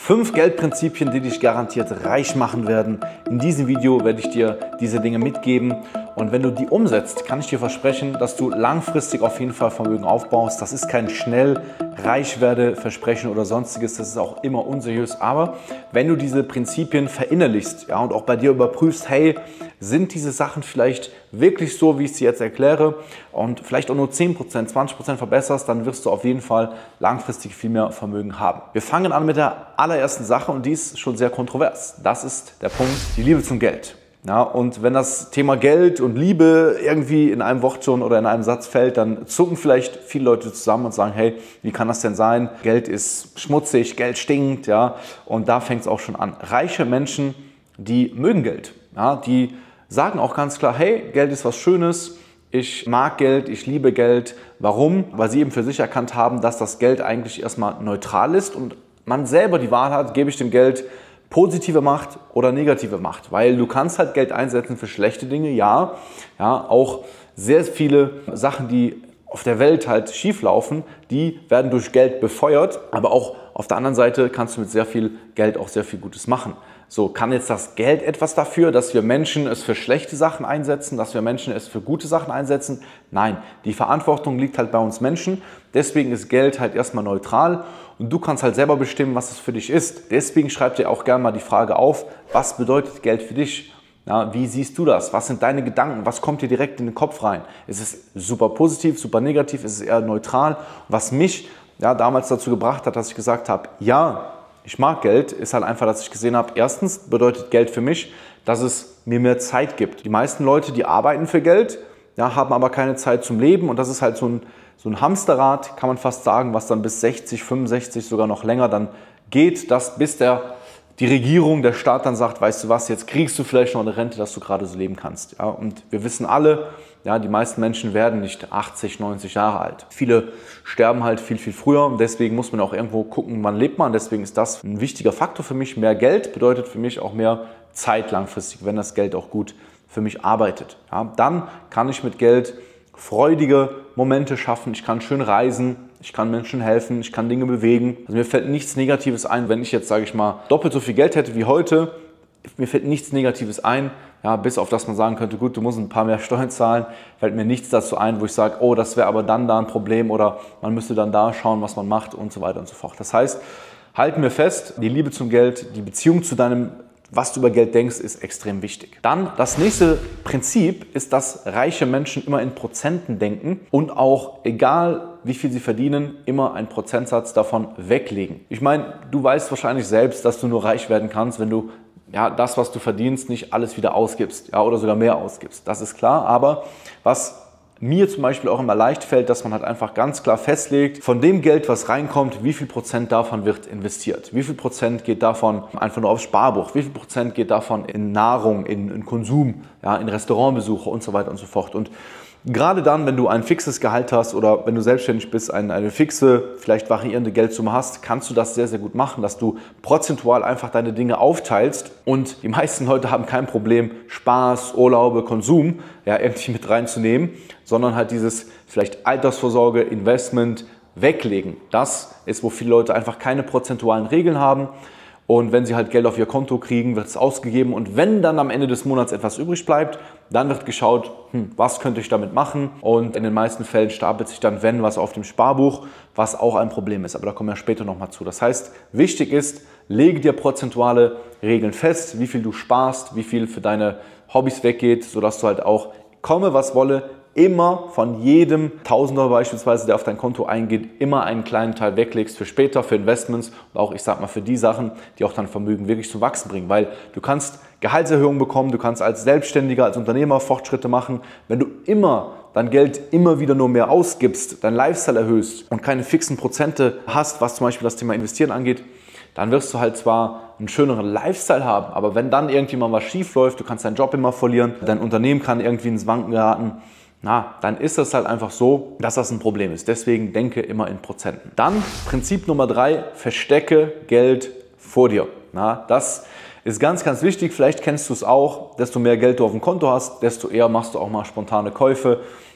5 Geldprinzipien, die dich garantiert reich machen werden. In diesem Video werde ich dir diese Dinge mitgeben und wenn du die umsetzt, kann ich dir versprechen, dass du langfristig auf jeden Fall Vermögen aufbaust. Das ist kein schnell reich werde Versprechen oder sonstiges, das ist auch immer unseriös, aber wenn du diese Prinzipien verinnerlichst, ja, und auch bei dir überprüfst, hey, sind diese Sachen vielleicht wirklich so, wie ich sie jetzt erkläre und vielleicht auch nur 10%, 20% verbesserst, dann wirst du auf jeden Fall langfristig viel mehr Vermögen haben. Wir fangen an mit der allerersten Sache und die ist schon sehr kontrovers. Das ist der Punkt, die Liebe zum Geld. Ja, und wenn das Thema Geld und Liebe irgendwie in einem Wort schon oder in einem Satz fällt, dann zucken vielleicht viele Leute zusammen und sagen, hey, wie kann das denn sein? Geld ist schmutzig, Geld stinkt, ja, und da fängt es auch schon an. Reiche Menschen, die mögen Geld, ja, die sagen auch ganz klar, hey, Geld ist was Schönes, ich mag Geld, ich liebe Geld. Warum? Weil sie eben für sich erkannt haben, dass das Geld eigentlich erstmal neutral ist und man selber die Wahl hat, gebe ich dem Geld positive Macht oder negative Macht, weil du kannst halt Geld einsetzen für schlechte Dinge, ja, auch sehr viele Sachen, die auf der Welt halt schief laufen, die werden durch Geld befeuert, aber auch auf der anderen Seite kannst du mit sehr viel Geld auch sehr viel Gutes machen. So, kann jetzt das Geld etwas dafür, dass wir Menschen es für schlechte Sachen einsetzen, dass wir Menschen es für gute Sachen einsetzen? Nein, die Verantwortung liegt halt bei uns Menschen. Deswegen ist Geld halt erstmal neutral und du kannst halt selber bestimmen, was es für dich ist. Deswegen schreib dir auch gerne mal die Frage auf, was bedeutet Geld für dich? Ja, wie siehst du das? Was sind deine Gedanken? Was kommt dir direkt in den Kopf rein? Ist es super positiv, super negativ? Ist es eher neutral? Was mich damals dazu gebracht hat, dass ich gesagt habe, ja, ich mag Geld, ist halt einfach, dass ich gesehen habe, erstens bedeutet Geld für mich, dass es mir mehr Zeit gibt. Die meisten Leute, die arbeiten für Geld, haben aber keine Zeit zum Leben und das ist halt so ein Hamsterrad, kann man fast sagen, was dann bis 60, 65, sogar noch länger dann geht, dass bis die Regierung, der Staat dann sagt, weißt du was, jetzt kriegst du vielleicht noch eine Rente, dass du gerade so leben kannst. Ja, und wir wissen alle, die meisten Menschen werden nicht 80, 90 Jahre alt. Viele sterben halt viel, viel früher und deswegen muss man auch irgendwo gucken, wann lebt man. Deswegen ist das ein wichtiger Faktor für mich. Mehr Geld bedeutet für mich auch mehr Zeit langfristig, wenn das Geld auch gut für mich arbeitet. Ja, dann kann ich mit Geld freudige Momente schaffen, ich kann schön reisen, ich kann Menschen helfen, ich kann Dinge bewegen. Also mir fällt nichts Negatives ein, wenn ich jetzt, sage ich mal, doppelt so viel Geld hätte wie heute. Mir fällt nichts Negatives ein, bis auf das man sagen könnte, gut, du musst ein paar mehr Steuern zahlen, fällt mir nichts dazu ein, wo ich sage, oh, das wäre aber dann da ein Problem oder man müsste dann da schauen, was man macht und so weiter und so fort. Das heißt, halten wir fest, die Liebe zum Geld, die Beziehung zu deinem, was du über Geld denkst, ist extrem wichtig. Dann das nächste Prinzip ist, dass reiche Menschen immer in Prozenten denken und auch, egal wie viel sie verdienen, immer einen Prozentsatz davon weglegen. Ich meine, du weißt wahrscheinlich selbst, dass du nur reich werden kannst, wenn du das, was du verdienst, nicht alles wieder ausgibst, oder sogar mehr ausgibst. Das ist klar, aber was mir zum Beispiel auch immer leicht fällt, dass man halt einfach ganz klar festlegt, von dem Geld, was reinkommt, wie viel Prozent davon wird investiert. Wie viel Prozent geht davon einfach nur aufs Sparbuch? Wie viel Prozent geht davon in Nahrung, in Konsum, in Restaurantbesuche und so weiter und so fort. Und gerade dann, wenn du ein fixes Gehalt hast oder wenn du selbstständig bist, eine fixe, vielleicht variierende Geldsumme hast, kannst du das sehr, sehr gut machen, dass du prozentual einfach deine Dinge aufteilst und die meisten Leute haben kein Problem, Spaß, Urlaube, Konsum irgendwie mit reinzunehmen, sondern halt dieses vielleicht Altersvorsorge, Investment weglegen. Das ist, wo viele Leute einfach keine prozentualen Regeln haben. Und wenn sie halt Geld auf ihr Konto kriegen, wird es ausgegeben. Und wenn dann am Ende des Monats etwas übrig bleibt, dann wird geschaut, was könnte ich damit machen? Und in den meisten Fällen stapelt sich dann, wenn, was auf dem Sparbuch, was auch ein Problem ist. Aber da kommen wir später nochmal zu. Das heißt, wichtig ist, lege dir prozentuale Regeln fest, wie viel du sparst, wie viel für deine Hobbys weggeht, sodass du halt auch, komme was wolle, immer von jedem Tausender beispielsweise, der auf dein Konto eingeht, immer einen kleinen Teil weglegst für später, für Investments und auch, ich sag mal, für die Sachen, die auch dein Vermögen wirklich zum Wachsen bringen. Weil du kannst Gehaltserhöhungen bekommen, du kannst als Selbstständiger, als Unternehmer Fortschritte machen. Wenn du immer dein Geld immer wieder nur mehr ausgibst, dein Lifestyle erhöhst und keine fixen Prozente hast, was zum Beispiel das Thema Investieren angeht, dann wirst du halt zwar einen schöneren Lifestyle haben, aber wenn dann irgendwie mal was schief läuft, du kannst deinen Job immer verlieren, dein Unternehmen kann irgendwie ins Wanken geraten, dann ist es halt einfach so, dass das ein Problem ist. Deswegen denke immer in Prozenten. Dann Prinzip Nummer 3, verstecke Geld vor dir. Das ist ganz, ganz wichtig. Vielleicht kennst du es auch. Desto mehr Geld du auf dem Konto hast, desto eher machst du auch mal spontane Käufe.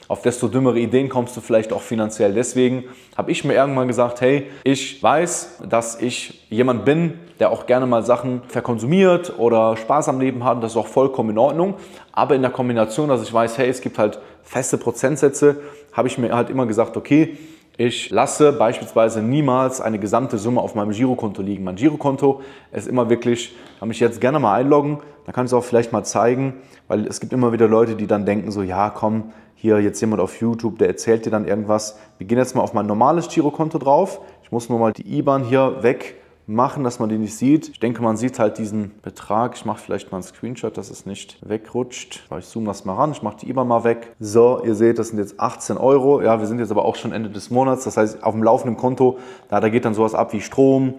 auf desto dümmere Ideen kommst du vielleicht auch finanziell. Deswegen habe ich mir irgendwann gesagt, hey, ich weiß, dass ich jemand bin, der auch gerne mal Sachen verkonsumiert oder Spaß am Leben hat. Das ist auch vollkommen in Ordnung. Aber in der Kombination, dass ich weiß, hey, es gibt halt feste Prozentsätze, habe ich mir halt immer gesagt, okay, ich lasse beispielsweise niemals eine gesamte Summe auf meinem Girokonto liegen. Mein Girokonto ist immer wirklich, kann mich jetzt gerne mal einloggen, dann kann ich es auch vielleicht mal zeigen, weil es gibt immer wieder Leute, die dann denken so, ja komm, hier jetzt jemand auf YouTube, der erzählt dir dann irgendwas. Wir gehen jetzt mal auf mein normales Girokonto drauf. Ich muss nur mal die IBAN hier wegmachen, dass man die nicht sieht. Ich denke, man sieht halt diesen Betrag. Ich mache vielleicht mal einen Screenshot, dass es nicht wegrutscht. Ich zoome das mal ran, ich mache die IBAN mal weg. So, ihr seht, das sind jetzt 18 Euro. Ja, wir sind jetzt aber auch schon Ende des Monats. Das heißt, auf dem laufenden Konto, da geht dann sowas ab wie Strom,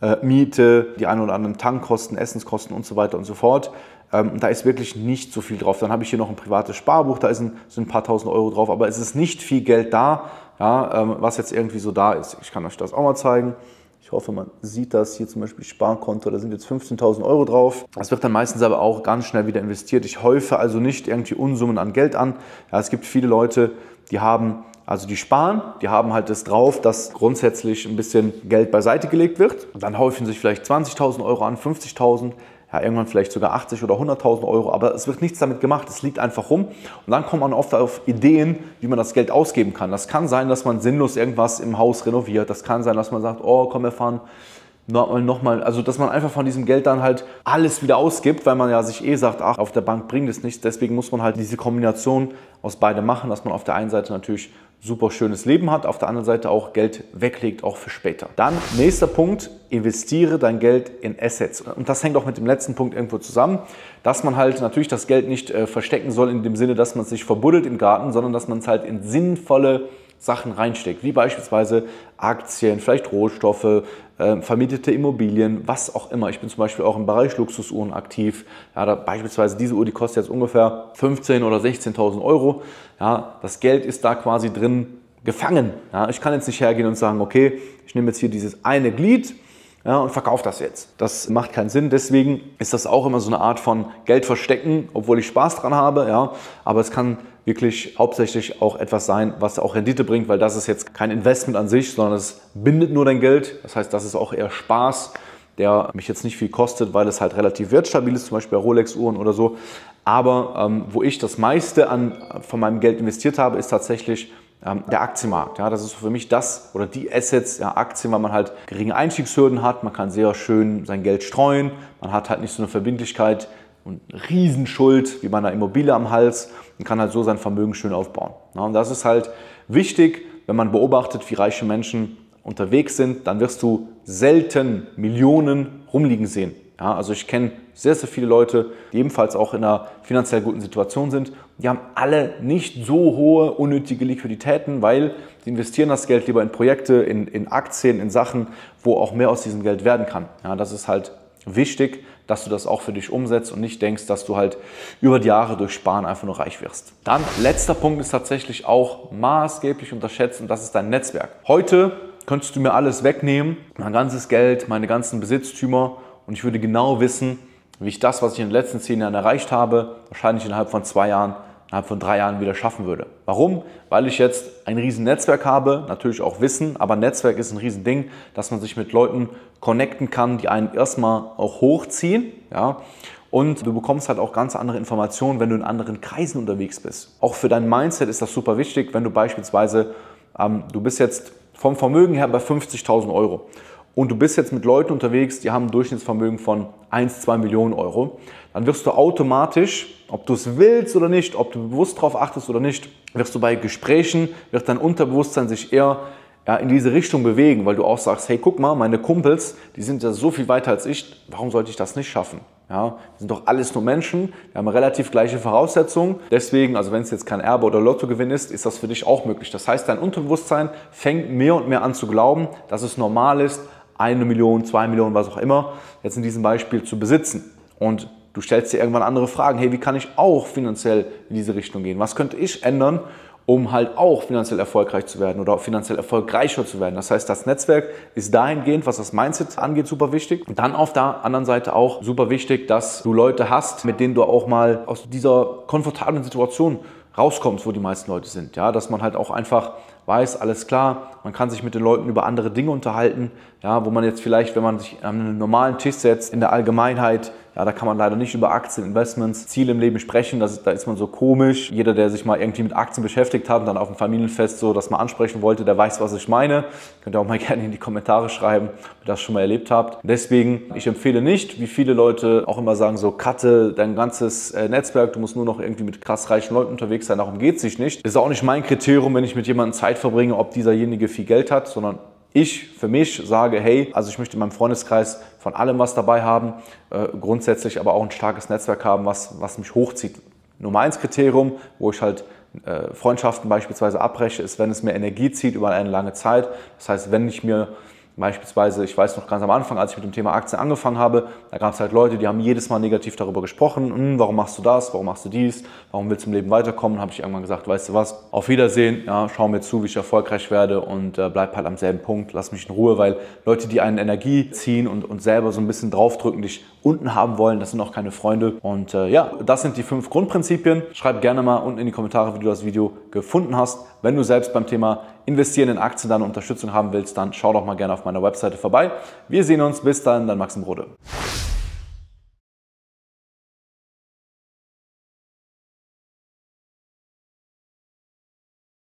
Miete, die ein oder anderen Tankkosten, Essenskosten und so weiter und so fort. Da ist wirklich nicht so viel drauf. Dann habe ich hier noch ein privates Sparbuch, da sind ein paar tausend Euro drauf, aber es ist nicht viel Geld da, ja, was jetzt irgendwie so da ist. Ich kann euch das auch mal zeigen. Ich hoffe, man sieht das. Hier zum Beispiel Sparkonto, da sind jetzt 15.000 Euro drauf. Das wird dann meistens aber auch ganz schnell wieder investiert. Ich häufe also nicht irgendwie Unsummen an Geld an. Ja, es gibt viele Leute, die sparen, die haben halt das drauf, dass grundsätzlich ein bisschen Geld beiseite gelegt wird. Dann häufen sich vielleicht 20.000 Euro an, 50.000, ja, irgendwann vielleicht sogar 80 oder 100.000 Euro, aber es wird nichts damit gemacht, es liegt einfach rum. Und dann kommt man oft auf Ideen, wie man das Geld ausgeben kann. Das kann sein, dass man sinnlos irgendwas im Haus renoviert. Das kann sein, dass man sagt, oh komm, wir fahren nochmal, also dass man einfach von diesem Geld dann halt alles wieder ausgibt, weil man ja sich sagt, ach, auf der Bank bringt es nichts. Deswegen muss man halt diese Kombination aus beidem machen, dass man auf der einen Seite natürlich super schönes Leben hat, auf der anderen Seite auch Geld weglegt, auch für später. Dann nächster Punkt, investiere dein Geld in Assets. Und das hängt auch mit dem letzten Punkt irgendwo zusammen, dass man halt natürlich das Geld nicht verstecken soll in dem Sinne, dass man es sich verbuddelt im Garten, sondern dass man es halt in sinnvolle Sachen reinsteckt, wie beispielsweise Aktien, vielleicht Rohstoffe, vermietete Immobilien, was auch immer. Ich bin zum Beispiel auch im Bereich Luxusuhren aktiv. Ja, beispielsweise diese Uhr, die kostet jetzt ungefähr 15.000 oder 16.000 Euro. Ja, das Geld ist da quasi drin gefangen. Ja, ich kann jetzt nicht hergehen und sagen, okay, ich nehme jetzt hier dieses eine Glied, ja, und verkaufe das jetzt. Das macht keinen Sinn. Deswegen ist das auch immer so eine Art von Geld verstecken, obwohl ich Spaß dran habe. Ja, aber es kann wirklich hauptsächlich auch etwas sein, was auch Rendite bringt, weil das ist jetzt kein Investment an sich, sondern es bindet nur dein Geld. Das heißt, das ist auch eher Spaß, der mich jetzt nicht viel kostet, weil es halt relativ wertstabil ist, zum Beispiel bei Rolex-Uhren oder so. Aber wo ich das meiste von meinem Geld investiert habe, ist tatsächlich der Aktienmarkt. Ja, das ist für mich das oder die Assets, ja, Aktien, weil man halt geringe Einstiegshürden hat, man kann sehr schön sein Geld streuen, man hat halt nicht so eine Verbindlichkeit und Riesenschuld wie bei einer Immobilie am Hals und kann halt so sein Vermögen schön aufbauen. Ja, und das ist halt wichtig, wenn man beobachtet, wie reiche Menschen unterwegs sind, dann wirst du selten Millionen rumliegen sehen. Ja, also ich kenne sehr, sehr viele Leute, die ebenfalls auch in einer finanziell guten Situation sind. Die haben alle nicht so hohe unnötige Liquiditäten, weil sie investieren das Geld lieber in Projekte, in Aktien, in Sachen, wo auch mehr aus diesem Geld werden kann. Ja, das ist halt wichtig, dass du das auch für dich umsetzt und nicht denkst, dass du halt über die Jahre durch Sparen einfach nur reich wirst. Dann, letzter Punkt ist tatsächlich auch maßgeblich unterschätzt und das ist dein Netzwerk. Heute könntest du mir alles wegnehmen, mein ganzes Geld, meine ganzen Besitztümer und ich würde genau wissen, wie ich das, was ich in den letzten 10 Jahren erreicht habe, wahrscheinlich innerhalb von 2 Jahren, innerhalb von 3 Jahren wieder schaffen würde. Warum? Weil ich jetzt ein riesen Netzwerk habe, natürlich auch Wissen, aber Netzwerk ist ein riesen Ding, dass man sich mit Leuten connecten kann, die einen erstmal auch hochziehen, ja, und du bekommst halt auch ganz andere Informationen, wenn du in anderen Kreisen unterwegs bist. Auch für dein Mindset ist das super wichtig, wenn du beispielsweise, du bist jetzt vom Vermögen her bei 50.000 Euro. Und du bist jetzt mit Leuten unterwegs, die haben ein Durchschnittsvermögen von 1-2 Millionen Euro, dann wirst du automatisch, ob du es willst oder nicht, ob du bewusst darauf achtest oder nicht, wirst du bei Gesprächen, wird dein Unterbewusstsein sich eher in diese Richtung bewegen, weil du auch sagst, hey, guck mal, meine Kumpels, die sind ja so viel weiter als ich, warum sollte ich das nicht schaffen? Ja, wir sind doch alles nur Menschen, wir haben relativ gleiche Voraussetzungen. Deswegen, also wenn es jetzt kein Erbe oder Lottogewinn ist, ist das für dich auch möglich. Das heißt, dein Unterbewusstsein fängt mehr und mehr an zu glauben, dass es normal ist, 1 Million, 2 Millionen, was auch immer, jetzt in diesem Beispiel zu besitzen. Und du stellst dir irgendwann andere Fragen. Hey, wie kann ich auch finanziell in diese Richtung gehen? Was könnte ich ändern, um halt auch finanziell erfolgreich zu werden oder finanziell erfolgreicher zu werden? Das heißt, das Netzwerk ist dahingehend, was das Mindset angeht, super wichtig. Und dann auf der anderen Seite auch super wichtig, dass du Leute hast, mit denen du auch mal aus dieser komfortablen Situation rauskommt, wo die meisten Leute sind. Ja, dass man halt auch einfach weiß, alles klar, man kann sich mit den Leuten über andere Dinge unterhalten, ja, wo man jetzt vielleicht, wenn man sich an einen normalen Tisch setzt, in der Allgemeinheit, ja, da kann man leider nicht über Aktien, Investments, Ziele im Leben sprechen, da ist man so komisch. Jeder, der sich mal irgendwie mit Aktien beschäftigt hat und dann auf dem Familienfest so das mal ansprechen wollte, der weiß, was ich meine. Könnt ihr auch mal gerne in die Kommentare schreiben, ob ihr das schon mal erlebt habt. Deswegen, ich empfehle nicht, wie viele Leute auch immer sagen, so cutte dein ganzes Netzwerk, du musst nur noch irgendwie mit krass reichen Leuten unterwegs sein, darum geht es sich nicht. Das ist auch nicht mein Kriterium, wenn ich mit jemandem Zeit verbringe, ob dieserjenige viel Geld hat, sondern ich für mich sage, hey, also ich möchte in meinem Freundeskreis von allem was dabei haben, grundsätzlich aber auch ein starkes Netzwerk haben, was mich hochzieht. Nummer 1 Kriterium, wo ich halt Freundschaften beispielsweise abbreche, ist, wenn es mir Energie zieht über eine lange Zeit. Das heißt, wenn ich mir beispielsweise, ich weiß noch ganz am Anfang, als ich mit dem Thema Aktien angefangen habe, da gab es halt Leute, die haben jedes Mal negativ darüber gesprochen, warum machst du das, warum machst du dies, warum willst du im Leben weiterkommen? Habe ich irgendwann gesagt, weißt du was, auf Wiedersehen, ja, schau mir zu, wie ich erfolgreich werde und bleib halt am selben Punkt, lass mich in Ruhe, weil Leute, die einen Energie ziehen und selber so ein bisschen draufdrücken, dich unten haben wollen, das sind auch keine Freunde. Und ja, das sind die 5 Grundprinzipien. Schreib gerne mal unten in die Kommentare, wie du das Video gefunden hast. Wenn du selbst beim Thema Investieren in Aktien deine Unterstützung haben willst, dann schau doch mal gerne auf meiner Webseite vorbei. Wir sehen uns, bis dann, dein Maxim Rode.